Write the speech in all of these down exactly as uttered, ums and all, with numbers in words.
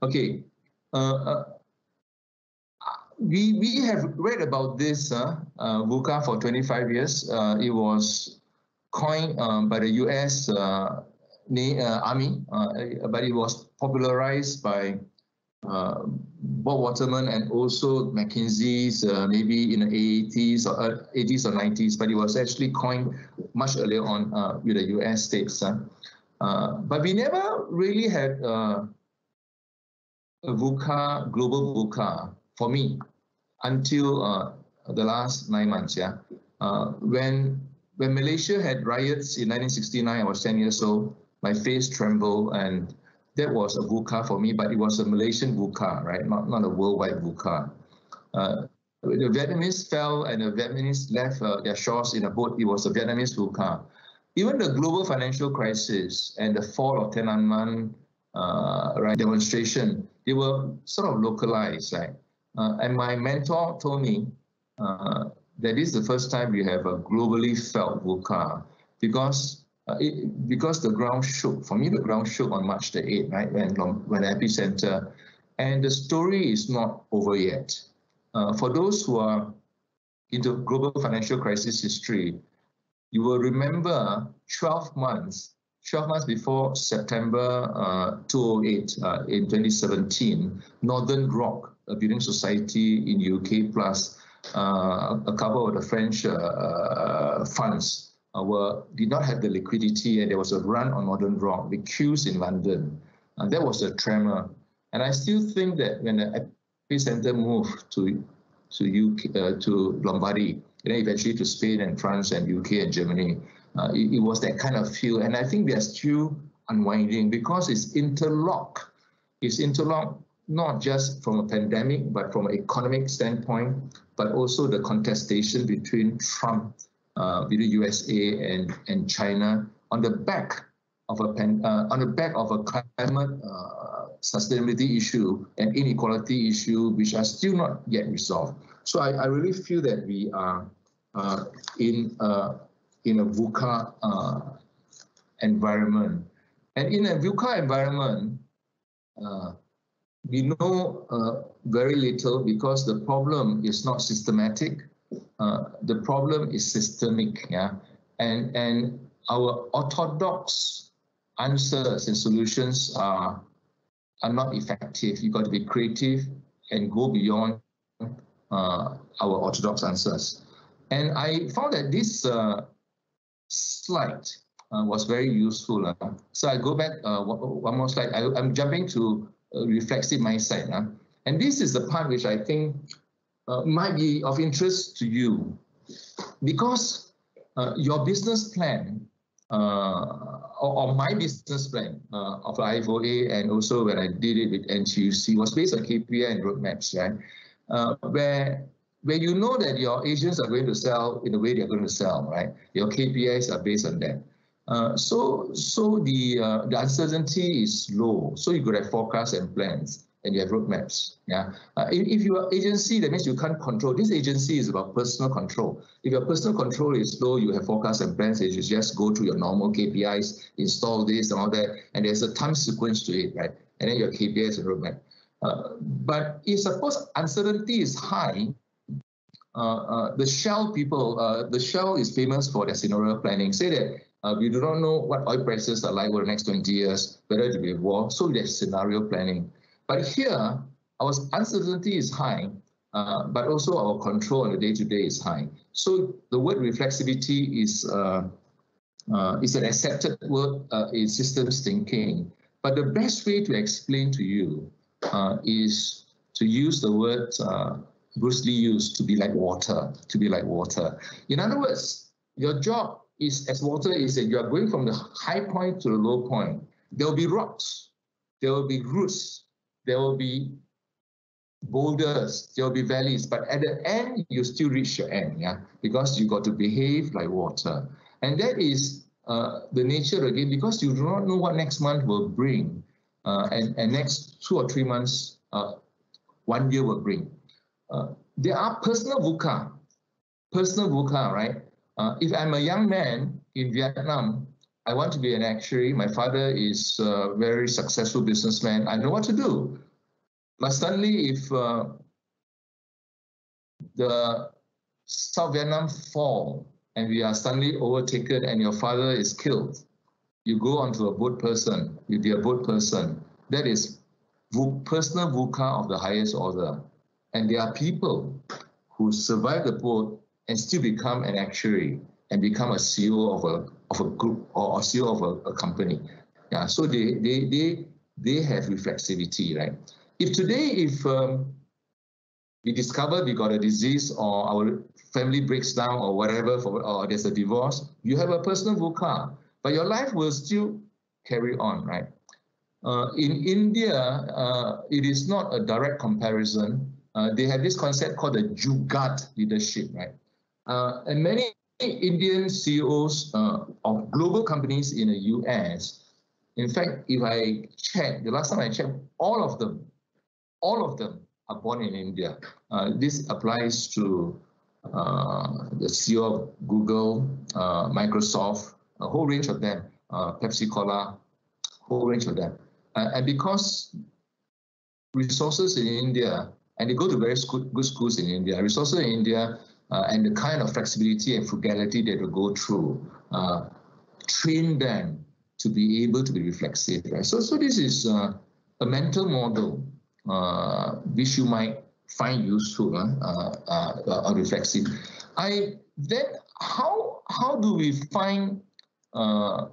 Okay. Uh, uh, we we have read about this uh, uh, VUCA for twenty-five years. Uh, it was coined um, by the U S uh, uh, Army, uh, but it was popularized by uh, Bob Waterman and also McKinsey's uh, maybe in the eighties or uh, eighties or nineties, but it was actually coined much earlier on uh, with the U S states. Uh. Uh, but we never really had uh, a VUCA, global VUCA for me until uh, the last nine months. Yeah, uh, when when Malaysia had riots in nineteen sixty-nine, I was ten years old. My face trembled, and that was a VUCA for me. But it was a Malaysian VUCA, right? Not not a worldwide VUCA. Uh, the Vietnamese fell, and the Vietnamese left uh, their shores in a boat. It was a Vietnamese VUCA. Even the global financial crisis and the fall of Tiananmen uh, right, demonstration, they were sort of localized, right? Uh, and my mentor told me uh, that this is the first time we have a globally felt VUCA because uh, it, because the ground shook. For me, the ground shook on March the eighth, right, when, when the epicenter. And the story is not over yet. Uh, for those who are into global financial crisis history, you will remember twelve months, twelve months before September uh, two thousand eight uh, in twenty seventeen, Northern Rock, a building society in U K, plus uh, a couple of the French uh, uh, funds uh, were did not have the liquidity, and there was a run on Northern Rock, the queues in London. And that was a tremor. And I still think that when the epicenter moved to to U K, uh, to Lombardy, and then eventually to Spain and France and U K and Germany. Uh, it, it was that kind of feel. And I think we are still unwinding because it's interlocked. It's interlocked not just from a pandemic, but from an economic standpoint, but also the contestation between Trump, uh, with the U S A and, and China on the back of a pan, uh, on the back of a climate uh, sustainability issue and inequality issue, which are still not yet resolved. So I, I really feel that we are uh, in uh, in a VUCA uh, environment, and in a VUCA environment, uh, we know uh, very little because the problem is not systematic. Uh, the problem is systemic. Yeah, and and our orthodox answers and solutions are are not effective. You got to be creative and go beyond uh, our orthodox answers. And I found that this uh, slide uh, was very useful. Uh. So I go back uh, one more slide. I, I'm jumping to uh, reflexive mindset. Uh. And this is the part which I think uh, might be of interest to you, because uh, your business plan uh, or, or my business plan uh, of I F O A, and also when I did it with N T U C, was based on K P I and roadmaps, right? Uh, where where you know that your agents are going to sell in the way they're going to sell, right? Your K P Is are based on that. Uh, so so the uh, the uncertainty is low. So you could have forecasts and plans, and you have roadmaps. Yeah. Uh, if, if you are agency, that means you can't control. This agency is about personal control. If your personal control is low, you have forecasts and plans. You just go through your normal K P Is, install this and all that, and there's a time sequence to it, right? And then your K P Is and roadmap. Uh, but if suppose uncertainty is high, uh, uh, the Shell people, uh, the Shell is famous for their scenario planning. Say that uh, we do not know what oil prices are like over the next twenty years, whether it will be a war, so there's scenario planning. But here, our uncertainty is high, uh, but also our control on the day-to-day is high. So the word reflexivity is uh, uh, is an accepted word uh, in systems thinking. But the best way to explain to you uh, is to use the word uh, Bruce Lee used, to be like water, to be like water. In other words, your job is as water is that you are going from the high point to the low point. There will be rocks, there will be roots, there will be boulders, there will be valleys, but at the end, you still reach your end, yeah, because you got to behave like water. And that is uh, the nature of the game, because you do not know what next month will bring, uh, and, and next two or three months, uh, one year will bring. Uh, there are personal VUCA, personal VUCA, right? Uh, if I'm a young man in Vietnam, I want to be an actuary. My father is a very successful businessman. I know what to do. but suddenly if uh, the South Vietnam fall and we are suddenly overtaken and your father is killed, you go onto a boat person, you'll be a boat person. That is personal VUCA of the highest order. And there are people who survive the boat and still become an actuary and become a C E O of a of a group or a C E O of a, a company. Yeah, so they they they they have reflexivity, right? If today, if um, we discover we got a disease or our family breaks down or whatever, for, or there's a divorce, you have a personal VUCA, but your life will still carry on, right? Uh, in India, uh, it is not a direct comparison. Uh, they have this concept called the Jugaad leadership, right? Uh, and many Indian C E Os uh, of global companies in the U S, in fact, if I check, the last time I checked, all of them, all of them are born in India. Uh, this applies to uh, the C E O of Google, uh, Microsoft, a whole range of them, uh, Pepsi Cola, whole range of them. Uh, and because resources in India, and they go to very school, good schools in India, resources in India uh, and the kind of flexibility and frugality they will go through, uh, train them to be able to be reflexive. Right? So, so this is uh, a mental model uh, which you might find useful, uh, uh, uh, or reflexive. I then how how do we find uh,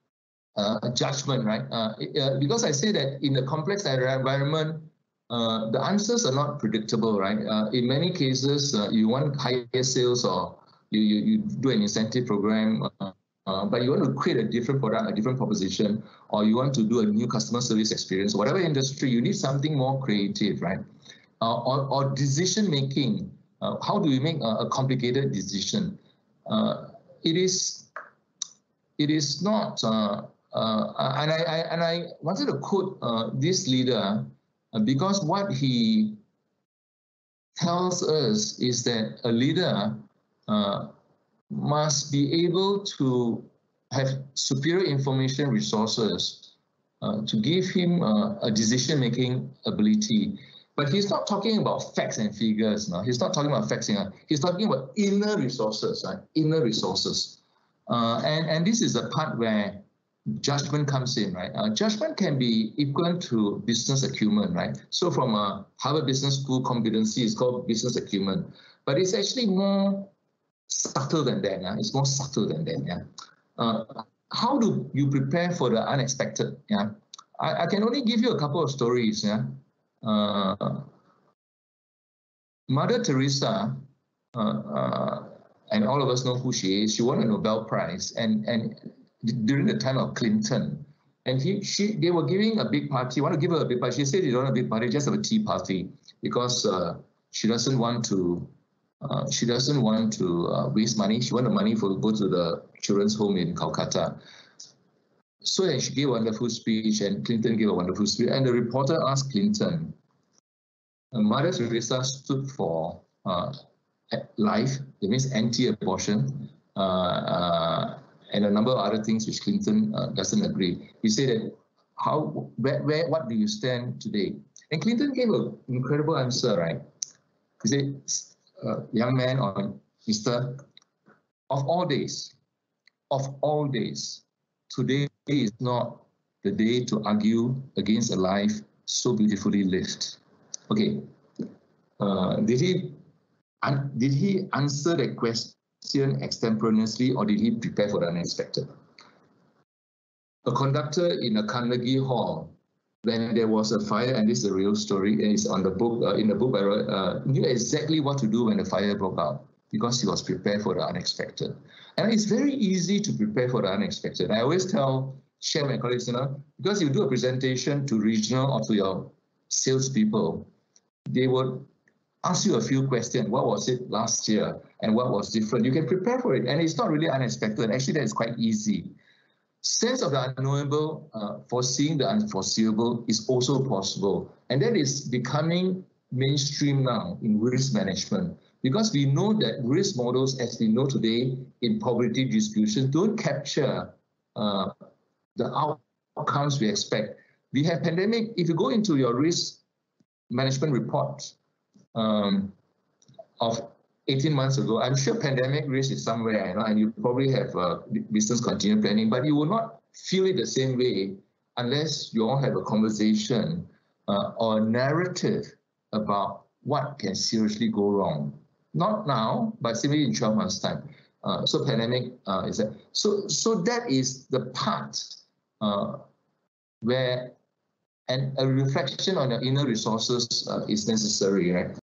uh, judgment, right? Uh, uh, because I say that in a complex environment, uh, the answers are not predictable, right? Uh, in many cases, uh, you want higher sales or you, you, you do an incentive program, uh, uh, but you want to create a different product, a different proposition, or you want to do a new customer service experience, whatever industry, you need something more creative, right? Uh, or, or decision making. Uh, how do we make a, a complicated decision? Uh, it is it is not, uh, uh, and, I, I, and I wanted to quote uh, this leader uh, because what he tells us is that a leader uh, must be able to have superior information resources uh, to give him uh, a decision-making ability. But he's not talking about facts and figures. No? He's not talking about facts. You know? He's talking about inner resources, right? Inner resources. Uh, and, and this is the part where judgment comes in, right? Uh, judgment can be equal to business acumen, right? So from a Harvard Business School competency, it's called business acumen. But it's actually more subtle than that. Yeah? It's more subtle than that. Yeah. Uh, how do you prepare for the unexpected? Yeah. I, I can only give you a couple of stories. Yeah. Uh, Mother Teresa, uh, uh, and all of us know who she is. She won a Nobel Prize, and and during the time of Clinton, and he she they were giving a big party. Want to give her a big party? She said they don't have a big party, just have a tea party because uh, she doesn't want to. Uh, she doesn't want to uh, waste money. She wanted money for go to the children's home in Calcutta. So and she gave a wonderful speech, and Clinton gave a wonderful speech. And the reporter asked Clinton, Mother Teresa stood for uh, life, it means anti-abortion, uh, uh, and a number of other things which Clinton uh, doesn't agree. He said that, how, where, where, what do you stand today? And Clinton gave an incredible answer, right? He said, uh, young man or Mister, of all days, of all days, today is not the day to argue against a life so beautifully lived. Okay, uh, did he did he answer that question extemporaneously, or did he prepare for the unexpected? A conductor in a Carnegie Hall, when there was a fire, and this is a real story, and it's on the book, uh, in the book I wrote, uh, knew exactly what to do when the fire broke out because he was prepared for the unexpected. And it's very easy to prepare for the unexpected. I always tell, share my colleagues, you know, because you do a presentation to regional or to your salespeople, they would ask you a few questions. What was it last year and what was different? You can prepare for it. And it's not really unexpected. Actually, that is quite easy. Sense of the unknowable, uh, foreseeing the unforeseeable is also possible. And that is becoming mainstream now in risk management, because we know that risk models, as we know today in probability distribution, don't capture uh, the outcomes we expect. We have pandemic. If you go into your risk management report um, of eighteen months ago, I'm sure pandemic risk is somewhere, you know, and you probably have uh, business continuity planning, but you will not feel it the same way unless you all have a conversation uh, or a narrative about what can seriously go wrong. Not now, but simply in twelve months' time. Uh, so pandemic uh, is that. So, so that is the part uh, where and a reflection on your inner resources uh, is necessary, right?